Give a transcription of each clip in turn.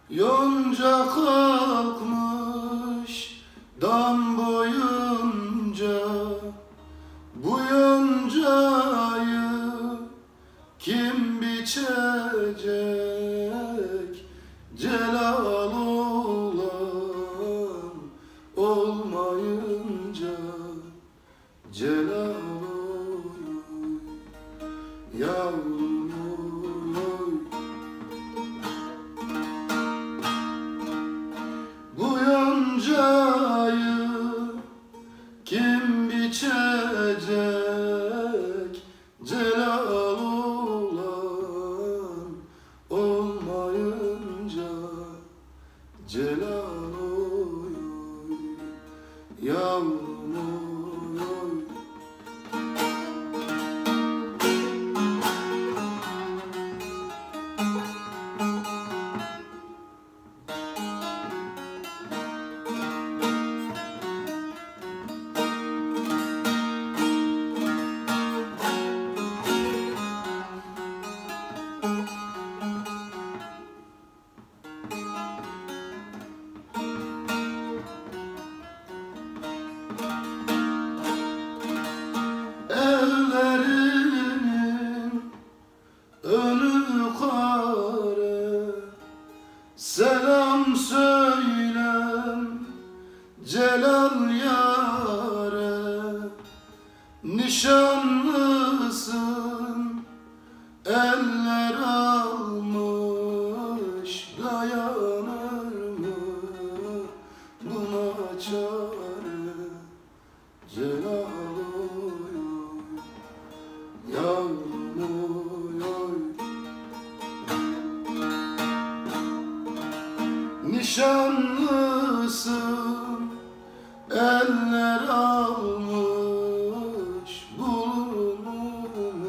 Yonca kalkmış dam boyunca, bu yoncayı kim biçecek? Celal olan olmayınca, celal oy, yavrum oy. Bu yoncayı kim biçecek? Celal olan olmayınca, celal oy, yavrum oy. Ellerinin önü kare, selam söylem celal yâre. Nişanlısın, eller almış, dayanır mı buna çare? Celal oy, yavrum oy, oy. Nişanlısın, eller almış, bulunur mu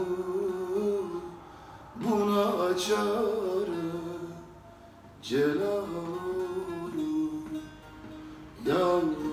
buna çare? Celal oy, yavrum.